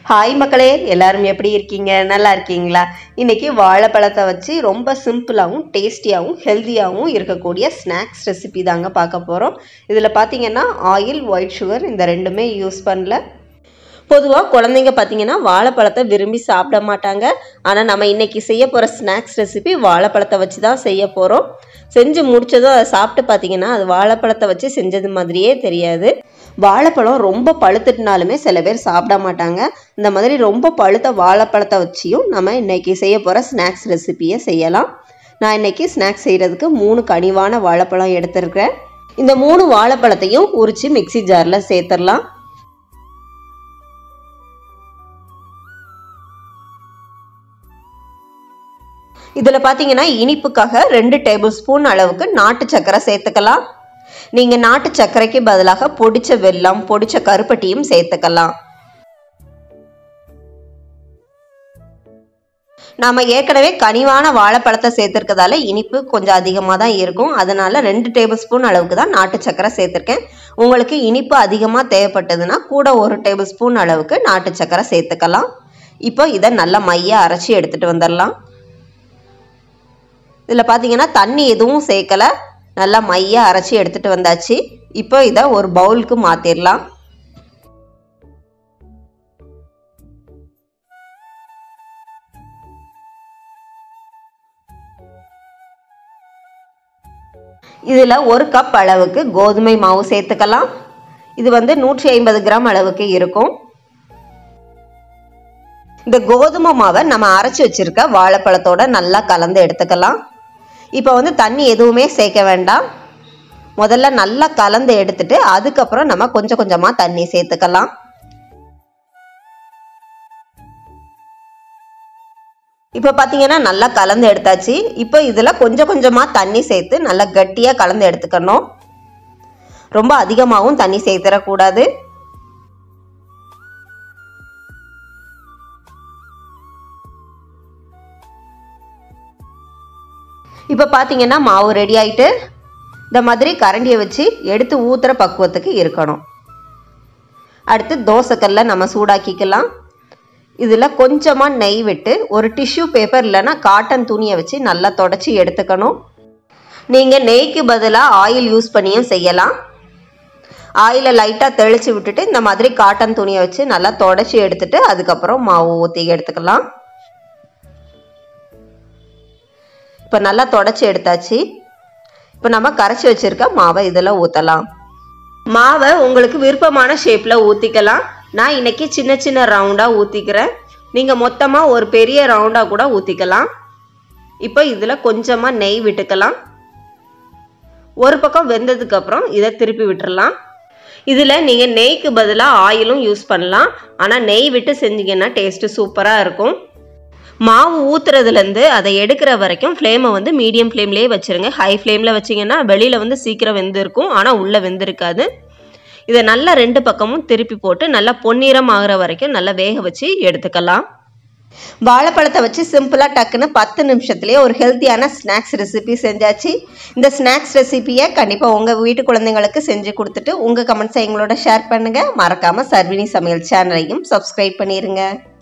Hi மக்களே, எல்லாரும் எப்படி இருக்கீங்க? நல்லா இருக்கீங்களா? இன்னைக்கு வாழைப்பழத்தை வச்சு ரொம்ப சிம்பிளாகவும் டேஸ்டியாகவும் ஹெல்த்தியாகவும் இருக்கக்கூடிய ஸ்நாக்ஸ் ரெசிபி தாங்க பார்க்க போகிறோம். இதில் பார்த்தீங்கன்னா ஆயில், ஒயிட் சுகர் இந்த ரெண்டுமே யூஸ் பண்ணல. பொதுவாக குழந்தைங்க பார்த்தீங்கன்னா வாழைப்பழத்தை விரும்பி சாப்பிட மாட்டாங்க. ஆனால் நம்ம இன்றைக்கி செய்ய போகிற ஸ்நாக்ஸ் ரெசிபி வாழைப்பழத்தை வச்சு தான் செய்ய போகிறோம். செஞ்சு முடித்ததும் அதை சாப்பிட்டு பார்த்தீங்கன்னா அது வாழைப்பழத்தை வச்சு செஞ்சது மாதிரியே தெரியாது. வாழைப்பழம் ரொம்ப பழுத்துட்டுனாலுமே சில பேர் சாப்பிட மாட்டாங்க. இந்த மாதிரி ரொம்ப பழுத்த வாழைப்பழத்தை வச்சியும் நம்ம இன்றைக்கி செய்ய போகிற ஸ்நாக்ஸ் ரெசிபியை செய்யலாம். நான் இன்றைக்கி ஸ்நாக்ஸ் செய்கிறதுக்கு 3 கனிவான வாழைப்பழம் எடுத்துருக்கேன். இந்த 3 வாழைப்பழத்தையும் உரித்து மிக்சி ஜாரில் சேர்த்துடலாம். இதில் பார்த்தீங்கன்னா இனிப்புக்காக 2 டேபிள் ஸ்பூன் அளவுக்கு நாட்டு சர்க்கரை சேர்த்துக்கலாம். நீங்கள் நாட்டு சர்க்கரைக்கு பதிலாக பொடிச்ச வெல்லம், பொடிச்ச கருப்பட்டியும் சேர்த்துக்கலாம். நாம் ஏற்கனவே கனிவான வாழைப்பழத்தை சேர்த்துருக்கதால இனிப்பு கொஞ்சம் அதிகமாக தான் இருக்கும். அதனால 2 டேபிள் ஸ்பூன் அளவுக்கு தான் நாட்டு சர்க்கரை சேர்த்துருக்கேன். உங்களுக்கு இனிப்பு அதிகமாக தேவைப்பட்டதுன்னா கூட 1 டேபிள் ஸ்பூன் அளவுக்கு நாட்டு சர்க்கரை சேர்த்துக்கலாம். இப்போ இதை நல்லா மையாக அரைச்சி எடுத்துகிட்டு வந்துடலாம். இதில் பார்த்தீங்கன்னா தண்ணி எதுவும் சேர்க்கலை, நல்லா மையாக அரைச்சி எடுத்துகிட்டு வந்தாச்சு. இப்போ இதை ஒரு பவுலுக்கு மாற்றிடலாம். இதில் 1 கப் அளவுக்கு கோதுமை மாவு சேர்த்துக்கலாம். இது 150 கிராம் அளவுக்கு இருக்கும். இந்த கோதுமை மாவை நம்ம அரைச்சி வச்சிருக்க வாழைப்பழத்தோட நல்லா கலந்து எடுத்துக்கலாம். இப்போ தண்ணி எதுவுமே சேர்க்க வேண்டாம். முதல்ல நல்லா கலந்து எடுத்துட்டு அதுக்கப்புறம் நம்ம கொஞ்சம் கொஞ்சமாக தண்ணி சேர்த்துக்கலாம். இப்போ பார்த்தீங்கன்னா நல்லா கலந்து எடுத்தாச்சு. இப்போ இதில் கொஞ்சம் கொஞ்சமாக தண்ணி சேர்த்து நல்லா கட்டியாக கலந்து எடுத்துக்கணும். ரொம்ப அதிகமாகவும் தண்ணி சேர்த்துடக்கூடாது. இப்போ பார்த்தீங்கன்னா மாவு ரெடி ஆகிட்டு இந்த மாதிரி கரண்டியை வச்சு எடுத்து ஊற்றுற பக்குவத்துக்கு இருக்கணும். அடுத்து தோசைக்கல்ல நம்ம சூடாக்கிக்கலாம். இதில் கொஞ்சமாக நெய் விட்டு ஒரு டிஷ்யூ பேப்பர் இல்லைன்னா காட்டன் துணியை வச்சு நல்லா தொடச்சி எடுத்துக்கணும். நீங்கள் நெய்க்கு பதிலாக ஆயில் யூஸ் பண்ணியும் செய்யலாம். ஆயிலை லைட்டாக தெளித்து விட்டுட்டு இந்த மாதிரி காட்டன் துணியை வச்சு நல்லா தொடச்சி எடுத்துட்டு அதுக்கப்புறம் மாவு ஊற்றி எடுத்துக்கலாம். இப்போ நல்லா தொடச்சி எடுத்தாச்சு. இப்போ நம்ம கரைச்சி வச்சுருக்க மாவை இதில் ஊற்றலாம். மாவை உங்களுக்கு விருப்பமான ஷேப்பில் ஊற்றிக்கலாம். நான் இன்றைக்கி சின்ன சின்ன ரவுண்டாக ஊற்றிக்கிறேன். நீங்கள் மொத்தமாக ஒரு பெரிய ரவுண்டாக கூட ஊற்றிக்கலாம். இப்போ இதில் கொஞ்சமாக நெய் விட்டுக்கலாம். ஒரு பக்கம் வெந்ததுக்கப்புறம் இதை திருப்பி விட்டுடலாம். இதில் நீங்கள் நெய்க்கு பதிலாக ஆயிலும் யூஸ் பண்ணலாம். ஆனால் நெய் விட்டு செஞ்சிங்கன்னா டேஸ்ட்டு சூப்பராக இருக்கும். மாவு ஊற்றுறதுலேருந்து அதை எடுக்கிற வரைக்கும் ஃப்ளேமை மீடியம் ஃப்ளேம்லேயே வச்சுருங்க. ஹை ஃப்ளேமில் வச்சிங்கன்னா வெளியில் சீக்கிரம் வெந்திருக்கும், ஆனால் உள்ளே வெந்திருக்காது. இதை நல்லா 2 பக்கமும் திருப்பி போட்டு நல்லா பொன்னிறம் ஆகிற வரைக்கும் நல்லா வேக வச்சு எடுத்துக்கலாம். வாழைப்பழத்தை வச்சு சிம்பிளாக டக்குன்னு 10 நிமிஷத்துலேயே ஒரு ஹெல்த்தியான ஸ்நாக்ஸ் ரெசிபி செஞ்சாச்சு. இந்த ஸ்நாக்ஸ் ரெசிபியை கண்டிப்பாக உங்கள் வீட்டு குழந்தைங்களுக்கு செஞ்சு கொடுத்துட்டு உங்கள் கமெண்ட்ஸை எங்களோட ஷேர் பண்ணுங்கள். மறக்காமல் சர்வினி சமையல் சேனலையும் சப்ஸ்கிரைப் பண்ணிடுங்க.